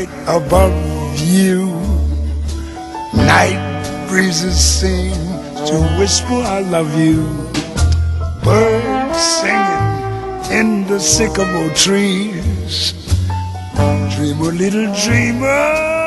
right above you. Night breezes seem to whisper I love you. Birds singing in the sycamore trees. Dreamer, little dreamer,